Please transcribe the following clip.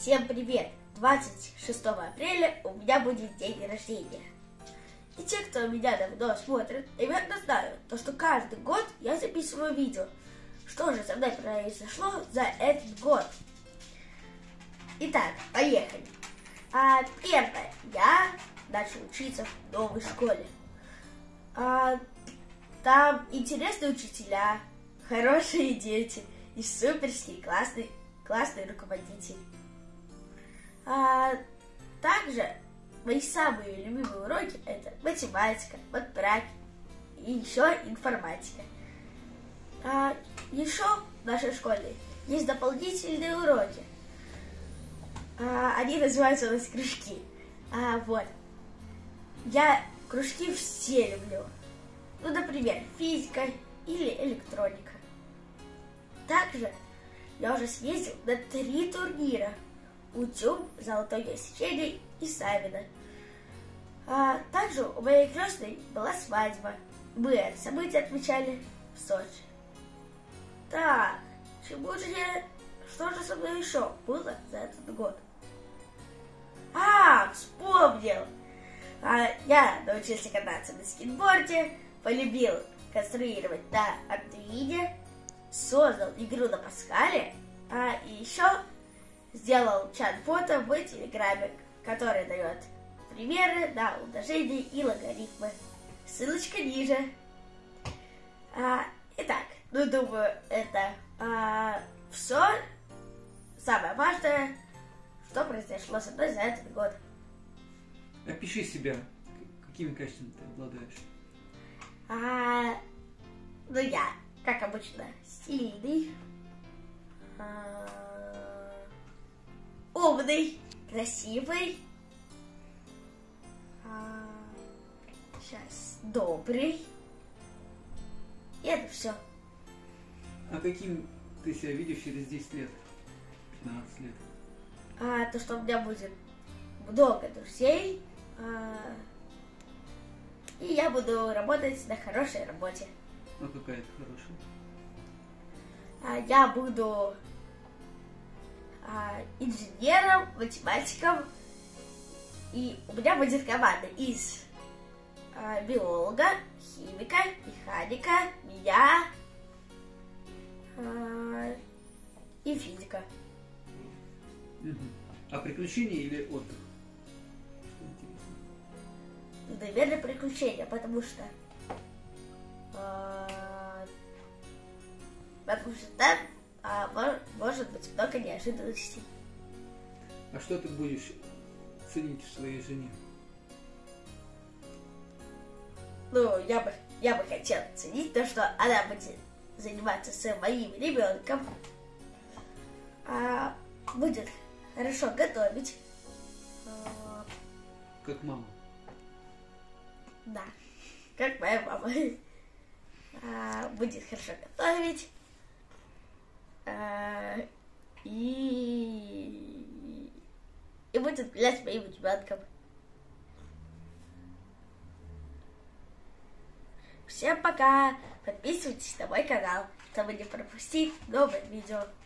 Всем привет! 26 апреля у меня будет день рождения. И те, кто меня давно смотрит, наверное знают, что каждый год я записываю видео, что же со мной произошло за этот год. Итак, поехали. Первое. Я начал учиться в новой школе. Там интересные учителя, хорошие дети и суперские классные руководители. Также мои самые любимые уроки — это математика, матпрактика и еще информатика. Еще в нашей школе есть дополнительные уроки. Они называются у нас кружки. Я кружки все люблю. Ну, например, физика или электроника. Также я уже съездил на 3 турнира: УТЮБ, Золотое сечение и Савино. Также у моей крестной была свадьба. Мы это событие отмечали в Сочи. Так, что же со мной еще было за этот год? Вспомнил! Я научился кататься на скейтборде, полюбил конструировать на Артуине, создал игру на Паскале, и еще сделал чат-бота в Телеграме, который дает примеры на умножение и логарифмы. Ссылочка ниже. Итак, думаю, это все самое важное, что произошло со мной за этот год. Опиши себя, какими качествами ты обладаешь. Я, как обычно, стильный, умный, красивый, добрый. И это все. А каким ты себя видишь через 10 лет, 15 лет? То, что у меня будет много друзей, и я буду работать на хорошей работе. Какая это хорошая? Я буду инженером, математиком, и у меня будет команда из биолога, химика, механика, меня и физика. А приключения или отдых? Что интересно? Наверное, приключения, потому что там может быть много неожиданностей. А что ты будешь ценить в своей жене? Я бы хотел ценить то, что она будет заниматься с моим ребенком, будет хорошо готовить. Как мама? Да, как моя мама. Будет хорошо готовить. И будет гулять с моим ребенком. Всем пока! Подписывайтесь на мой канал, чтобы не пропустить новые видео.